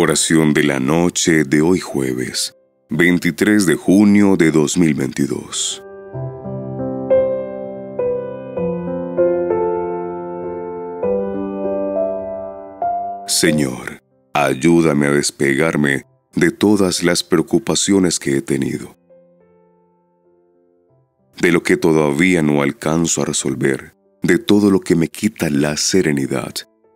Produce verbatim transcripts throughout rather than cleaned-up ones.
Oración de la noche de hoy jueves, veintitrés de junio de dos mil veintidós. Señor, ayúdame a despegarme de todas las preocupaciones que he tenido, de lo que todavía no alcanzo a resolver, de todo lo que me quita la serenidad.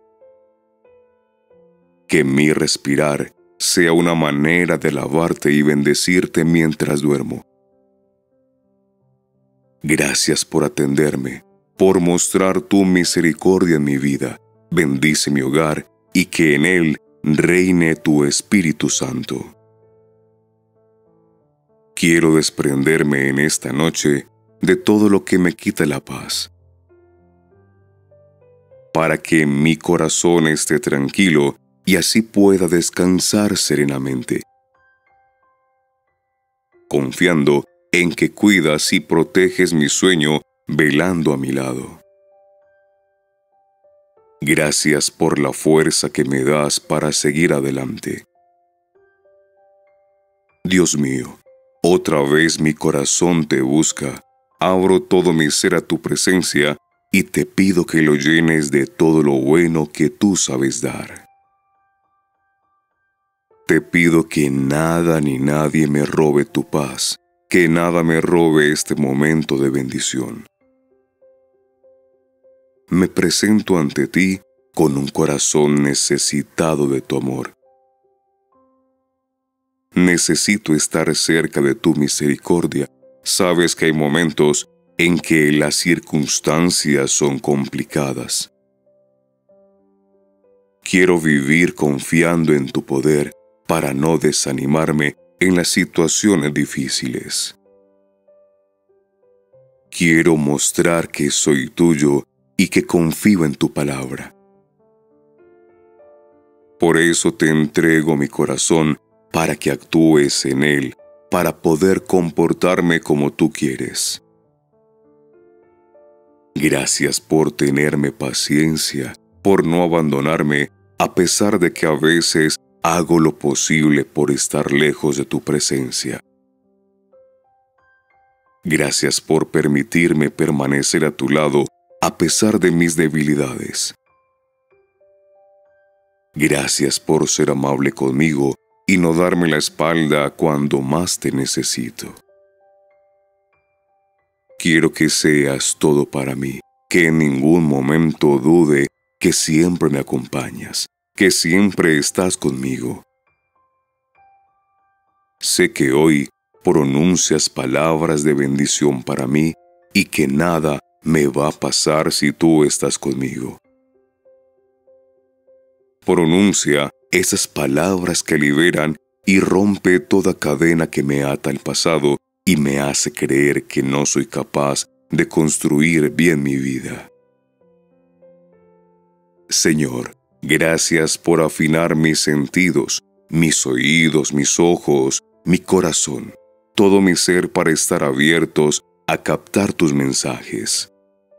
Que mi respirar sea una manera de alabarte y bendecirte mientras duermo. Gracias por atenderme, por mostrar tu misericordia en mi vida. Bendice mi hogar y que en él reine tu Espíritu Santo. Quiero desprenderme en esta noche de todo lo que me quita la paz, para que mi corazón esté tranquilo y así pueda descansar serenamente, confiando en que cuidas y proteges mi sueño velando a mi lado. Gracias por la fuerza que me das para seguir adelante. Dios mío, otra vez mi corazón te busca, abro todo mi ser a tu presencia y te pido que lo llenes de todo lo bueno que tú sabes dar. Te pido que nada ni nadie me robe tu paz, que nada me robe este momento de bendición. Me presento ante ti con un corazón necesitado de tu amor. Necesito estar cerca de tu misericordia. Sabes que hay momentos en que las circunstancias son complicadas. Quiero vivir confiando en tu poder para no desanimarme en las situaciones difíciles. Quiero mostrar que soy tuyo y que confío en tu palabra. Por eso te entrego mi corazón para que actúes en él, para poder comportarme como tú quieres. Gracias por tenerme paciencia, por no abandonarme, a pesar de que a veces hago lo posible por estar lejos de tu presencia. Gracias por permitirme permanecer a tu lado a pesar de mis debilidades. Gracias por ser amable conmigo y no darme la espalda cuando más te necesito. Quiero que seas todo para mí, que en ningún momento dude que siempre me acompañas, que siempre estás conmigo. Sé que hoy pronuncias palabras de bendición para mí y que nada me va a pasar si tú estás conmigo. Pronuncia esas palabras que liberan y rompe toda cadena que me ata al pasado y me hace creer que no soy capaz de construir bien mi vida. Señor, gracias por afinar mis sentidos, mis oídos, mis ojos, mi corazón, todo mi ser para estar abiertos a captar tus mensajes.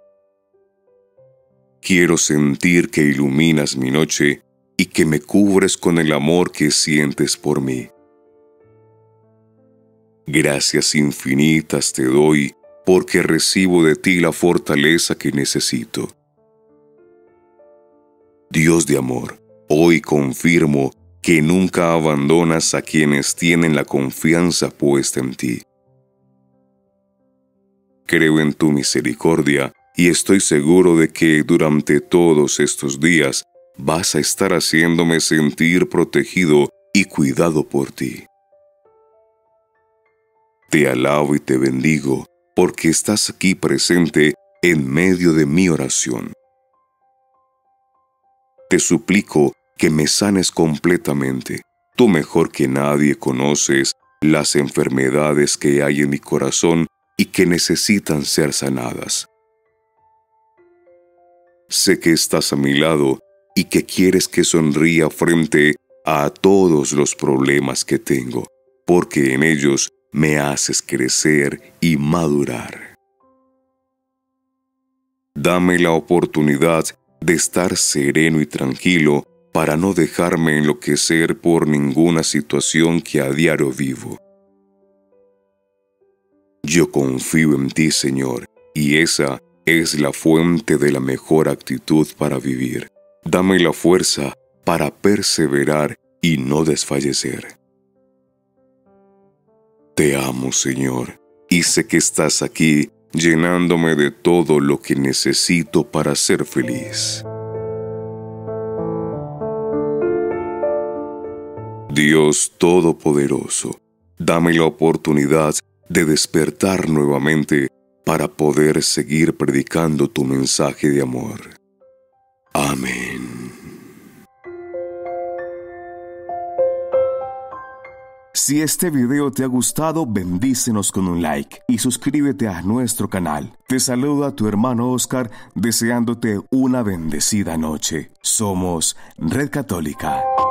Quiero sentir que iluminas mi noche y que me cubres con el amor que sientes por mí. Gracias infinitas te doy porque recibo de ti la fortaleza que necesito. Dios de amor, hoy confirmo que nunca abandonas a quienes tienen la confianza puesta en ti. Creo en tu misericordia y estoy seguro de que durante todos estos días vas a estar haciéndome sentir protegido y cuidado por ti. Te alabo y te bendigo porque estás aquí presente en medio de mi oración. Te suplico que me sanes completamente. Tú mejor que nadie conoces las enfermedades que hay en mi corazón y que necesitan ser sanadas. Sé que estás a mi lado y que quieres que sonría frente a todos los problemas que tengo, porque en ellos me haces crecer y madurar. Dame la oportunidad de estar sereno y tranquilo para no dejarme enloquecer por ninguna situación que a diario vivo. Yo confío en ti, Señor, y esa es la fuente de la mejor actitud para vivir. Dame la fuerza para perseverar y no desfallecer. Te amo, Señor, y sé que estás aquí llenándome de todo lo que necesito para ser feliz. Dios Todopoderoso, dame la oportunidad de despertar nuevamente para poder seguir predicando tu mensaje de amor. Amén. Si este video te ha gustado, bendícenos con un like y suscríbete a nuestro canal. Te saluda tu hermano Oscar, deseándote una bendecida noche. Somos Red Católica.